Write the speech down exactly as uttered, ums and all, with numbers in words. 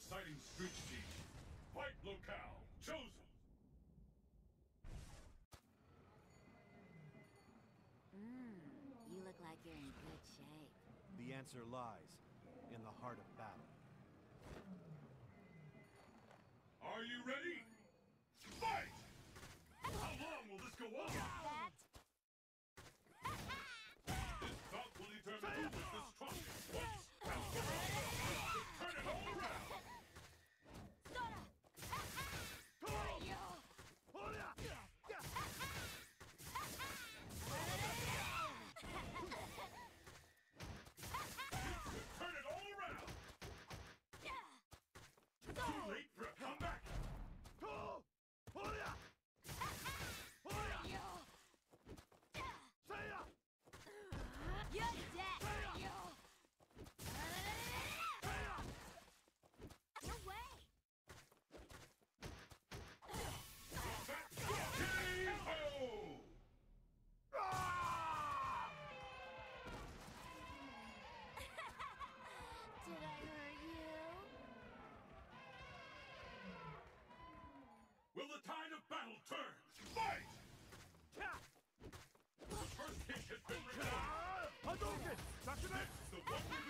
exciting street scene. Fight locale chosen. Mmm, you look like you're in good shape. The answer lies in the heart of battle. Are you ready? Fight! How long will this go on? That? This bout will determine who is the strongest. Once and for all. Turn it all around. Sora! Turn it all around. Too late for a comeback. You're dead! No way! K O! Did I hurt you? Will the tide of battle turn? Fight! The first kick has been recorded. Hadouken! This is the one we're